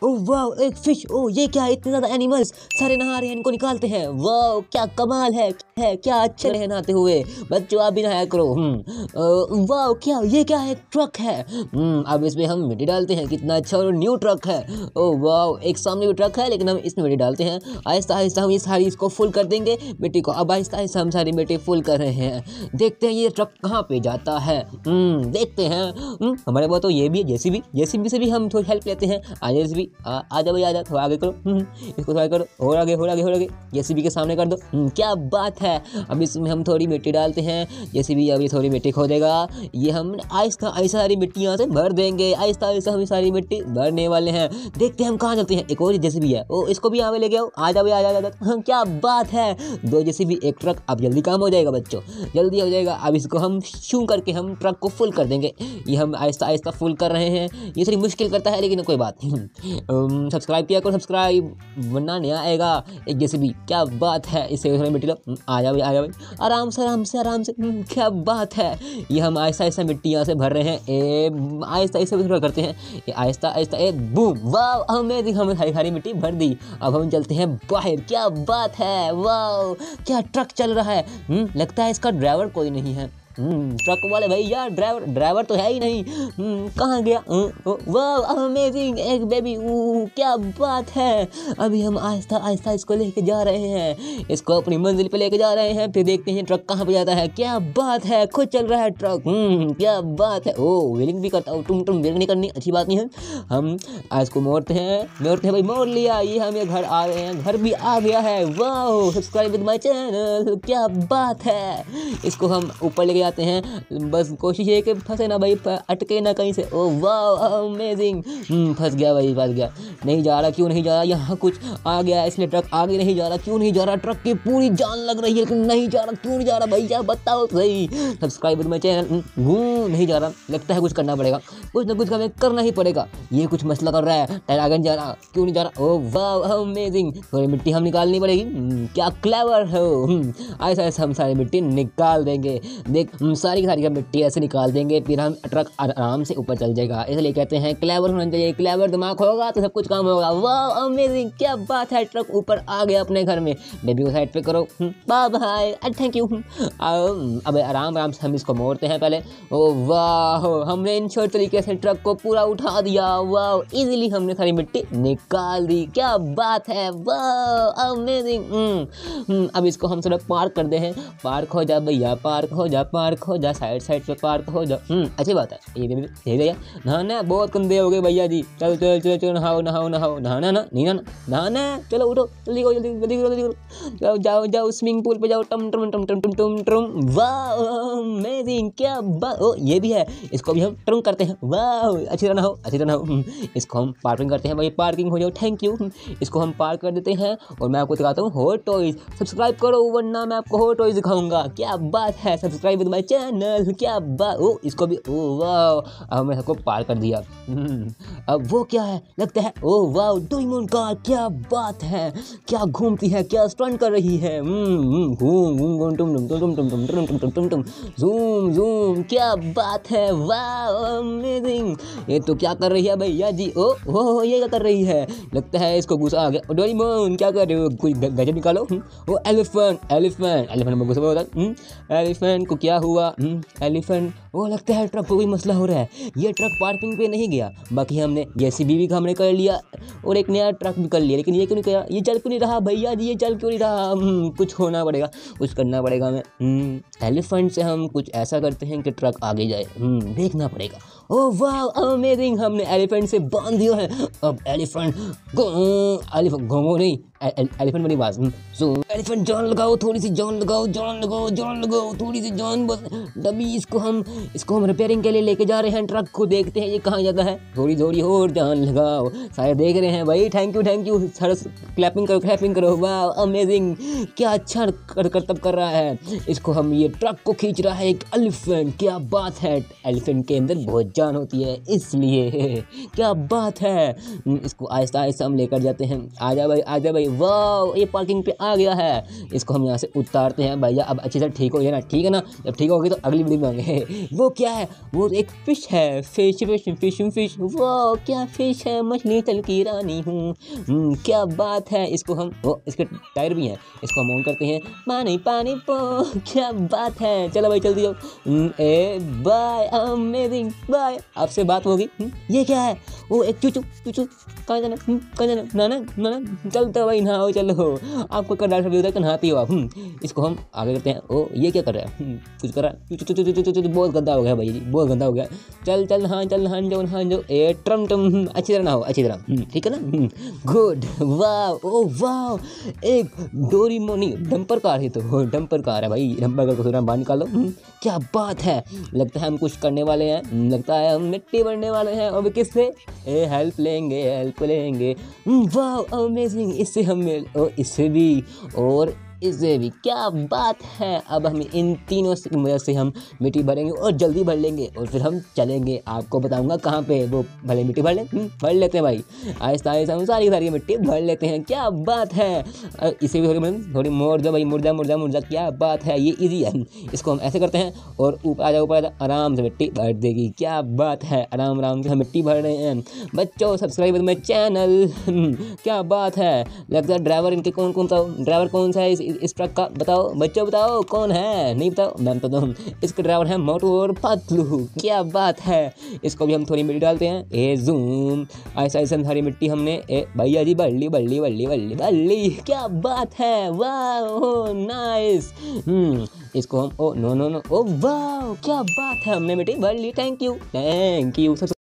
ओह वाह, एक फिश। ओह ये क्या है, इतने ज्यादा एनिमल्स सारे नहा रहे हैं, इनको निकालते हैं। वाह क्या कमाल है, क्या अच्छे रहे नहाते हुए। बच्चों आप भी नहाया करो। वाह क्या, ये क्या है, ट्रक है। अब इसमें हम मिट्टी डालते हैं। कितना अच्छा और न्यू ट्रक है। ओह वाह, एक सामने भी ट्रक है लेकिन हम इसमें मिट्टी डालते हैं। आहिस्ता आहिस्ता हम ये सारी इसको फुल कर देंगे मिट्टी को। अब आहिस्ता आहिस्ता हम सारी मिट्टी फुल कर रहे हैं। देखते हैं ये ट्रक कहाँ पे जाता है। देखते हैं। हमारे पास तो ये भी है, जेसीबी से भी हम थोड़ी हेल्प लेते हैं। जेसीबी आजा भाई आजा, थोड़ा आगे करो। इसको थोड़ा करो, और आगे जेसीबी के सामने कर दो। क्या बात है। अब इसमें हम थोड़ी मिट्टी डालते हैं। जेसीबी अभी थोड़ी मिट्टी खोदेगा। ये हम आहिस्ता आहिस्ता सारी मिट्टी यहाँ से भर देंगे। आहिस्ता आहिस्ता हम सारी मिट्टी भरने वाले हैं। देखते हैं हम कहाँ चलते हैं। एक और जेसीबी है, ओ इसको भी यहाँ पे लेके आओ। आजा भाई आजा। क्या बात है, 2 जेसीबी 1 ट्रक। अब जल्दी काम हो जाएगा बच्चों, जल्दी हो जाएगा। अब इसको हम शू करके हम ट्रक को फुल कर देंगे। ये हम आहिस्ता आहिस्ता फुल कर रहे हैं। ये थोड़ी मुश्किल करता है लेकिन कोई बात नहीं। सब्सक्राइब किया करो, सब्सक्राइब वरना नया आएगा एक जेसीबी। क्या बात है, इससे थोड़ी मिट्टी लो। आजा भाई आराम से। क्या बात है। ये हम आहिस्ता आहिस्ता मिट्टी यहाँ से भर रहे हैं। आहिस्ता आहिस्ता थोड़ा करते हैं। ये आहिस्ता आहिस्ता बूम। वाह अमेजिंग, हमने सारी मिट्टी भर दी। अब हम चलते हैं बाहर। क्या बात है, वाह क्या ट्रक चल रहा है। लगता है इसका ड्राइवर कोई नहीं है। ट्रक वाले भैया, ड्राइवर तो है ही नहीं। कहाँ गया। वाह अमेजिंग, एक बेबी। क्या बात है। अभी हम आहिस्ता आहिस्ता इसको लेके जा रहे हैं, इसको अपनी मंजिल पे लेके जा रहे हैं। फिर देखते हैं ट्रक कहाँ पे जाता है। क्या बात है, खुद चल रहा है ट्रक। क्या बात है। ओ व्हीलिंग भी करता हूँ। तुम व्हीलिंग नहीं करनी, अच्छी बात नहीं है। हम इसको मोड़ते हैं भाई, मोड़ लिया। ये हमें घर आ रहे हैं, घर भी आ गया है। वाह सब्सक्राइब विद माय चैनल। क्या बात है। इसको हम ऊपर लेके जाते हैं। बस कोशिश है कि फंसे ना भाई, अटके ना कहीं से। ओह वाह अमेजिंग। फंस गया भाई, फंस गया। नहीं जा रहा, क्यों नहीं जा रहा। यहाँ कुछ आ गया इसलिए ट्रक आगे नहीं जा रहा। क्यों नहीं जा रहा, ट्रक की पूरी जान लग रही है लेकिन नहीं जा रहा। क्यों नहीं जा रहा भैया, बताओ सही। Subscribe with my channel. नहीं जा रहा, लगता है कुछ करना पड़ेगा, कुछ ना कुछ हमें करना ही पड़ेगा। ये कुछ मसला कर रहा है, टायर आगे नहीं जा रहा। क्यों नहीं जा रहा। ओह वाह अमेजिंग। थोड़ी मिट्टी हम निकालनी पड़ेगी। क्या क्लेवर हो। ऐसा ऐसा हम सारी मिट्टी निकाल देंगे। देख सारी का मिट्टी ऐसे निकाल देंगे, फिर हम ट्रक आराम से ऊपर चल जाएगा। इसलिए कहते हैं क्लेवर होना चाहिए। क्लेवर दिमाग होगा तो सब कुछ काम होगा। वाह अमेजिंग, क्या बात है। ट्रक ऊपर आ गया अपने घर में। बेबी को साइड पे करो। Bye bye, thank you. अब आराम से हम इसको मोड़ते हैं पहले। ओ वाह, हमने इन शॉर्ट तरीके से ट्रक को पूरा उठा दिया। वाह इजीली हमने सारी मिट्टी निकाल दी। क्या बात है, वाह अमेजिंग। अब इसको हम थोड़ा पार्क कर दे हैं। पार्क हो जा भैया, पार्क हो जा, साइड पे पार्क हो जा। अच्छी बात है। ये भैया नहाना बहुत गंदे हो गए भैया जी। चलो नहाओ। नहाना ना, नहीं नहाना। चलो उठो, जल्दी करो। जाओ स्विमिंग पूल पे जाओ। टम। वाह अमेजिंग, क्या बात। ओ ये भी है, इसको भी हम टर्म करते हैं। वाह अच्छी तरह हो। इसको हम पार्किंग करते हैं भाई, पार्किंग हो जाओ। Thank you. इसको हम पार्क कर देते हैं और मैं आपको दिखाता हूँ हॉट टॉयज। सब्सक्राइब करो वरना मैं आपको हॉट टॉयज दिखाऊंगा। क्या बात है, सब्सक्राइब विद माय चैनल। क्या बात। ओ इसको भी, ओ वाह, अब हमने सबको पार कर दिया। अब वो क्या है, लगता है ओ वाह डोरेमोन कार। क्या बात है, क्या घूमती है, क्या स्टंट कर रही है। जूम। क्या बात है, वाह अमेजिंग। ये तो क्या कर रही है भैया जी। ओ ये क्या कर रही है, लगता है इसको गुस्सा आ गया। डोरेमोन क्या कर रहे हो, कोई गजब निकालो। वो एलिफेंट में गुस्सा होता है। एलिफेंट को क्या हुआ। एलिफेंट, वो लगता है ट्रक को कोई मसला हो रहा है। ये ट्रक पार्किंग पे नहीं गया। बाकी हमने जेसीबी भी हमने कर लिया और एक नया ट्रक भी कर लिया, लेकिन ये क्यों नहीं किया, ये चल क्यों नहीं रहा भैया जी, ये चल क्यों नहीं रहा। कुछ होना पड़ेगा, कुछ करना पड़ेगा हमें। एलिफेंट से हम कुछ ऐसा करते हैं कि ट्रक आगे जाए। देखना पड़ेगा। ओह वाह अमेजिंग, हमने एलिफेंट से बांध दिया है। अब एलिफेंट घोंगो नहीं, एलिफेंट बनी बात। एलिफेंट जान लगाओ, थोड़ी सी जान लगाओ थोड़ी सी जान बस। तभी इसको हम रिपेयरिंग के लिए लेके जा रहे हैं। ट्रक को देखते हैं ये कहाँ जाता है। थोड़ी और जान लगाओ। सारे देख रहे हैं भाई। Thank you. सारे क्लैपिंग करो। वाह अमेजिंग, क्या अच्छा करतब कर रहा है। इसको हम, ये ट्रक को खींच रहा है एक एलिफेंट। क्या बात है, एलिफेंट के अंदर बहुत जान होती है इसलिए। क्या बात है। इसको आहिस्ता आहिस्ता हम लेकर जाते हैं। आजा भाई। वाह ये पार्किंग पे आ गया है। इसको हम यहाँ से उतारते हैं भैया। अब अच्छी तरह ठीक हो गया ना, ठीक है ना। जब ठीक होगी तो अगली वीडियो में आएंगे। वो क्या है, वो एक फिश है, फिश फिश फिश फिश, वो क्या फिश है, मछली तल की रानी हूँ। क्या बात है। इसको हम इसके टायर भी हैं, इसको हम ऑन करते हैं, पानी पानी पो, क्या बात है। चलो भाई जल्दी जाओ। ए बाय, अमेजिंग बाय, आपसे बात होगी। ये क्या है, वो एक चूचू चूचू, कहाँ जाना कहाँ जाना, नाना नाना, चलते भाई नहाओ चलो, आपको कर डाल उधर नहाती हो आप। इसको हम आगे करते हैं। ओ ये क्या कर रहा है, कुछ कर रहा है, बहुत गंदा हो गया भाई जी, बहुत गंदा हो गया। चल चल नहा जाओ ए ट्रम टम, अच्छी तरह नहाओ अच्छी तरह, ठीक है ना। गुड, वाह ओ वाह, एक डोरीमोनी डंपर कार है, तो डंपर कार है भाई, डंपर कार को थोड़ा बाहर निकालो। क्या बात है, लगता है हम कुछ करने वाले हैं, लगता है हम मिट्टी भरने वाले हैं। और किससे, हेल्प लेंगे। वाह अमेजिंग, इससे हम इससे भी और इससे भी, क्या बात है। अब हम इन तीनों की मदद से हम मिट्टी भरेंगे और जल्दी भर लेंगे और फिर हम चलेंगे, आपको बताऊंगा कहाँ पे, वो भले मिट्टी भर भर लेते हैं भाई, आहिस्ता आहिस्ता हम सारी मिट्टी भर लेते हैं। क्या बात है। इसे भी थोड़ी मोड़ दो भाई, मुर्जा, क्या बात है, ये ईजी है। इसको हम ऐसे करते हैं और ऊपर आ जाओ, आराम से मिट्टी भर देगी। क्या बात है, आराम से हम मिट्टी भर रहे हैं। बच्चों सब्सक्राइब करो मेरे चैनल। क्या बात है। लगता है ड्राइवर इनके कौन बताओ, ड्राइवर कौन सा है इस ट्रक का, बताओ बच्चों, बताओ कौन है, नहीं बताओ, मैं बता दूँ, इसके ड्राइवर है मोटू और पतलू। क्या बात है। इसको भी हम थोड़ी मिट्टी डालते हैं, ए जूम, ऐसा सारी मिट्टी हमने भैया जी बल्ली। क्या बात है, वाह नाइस। इसको हम नो, ओ वाह क्या बात है, हमने मिट्टी भर ली। Thank you.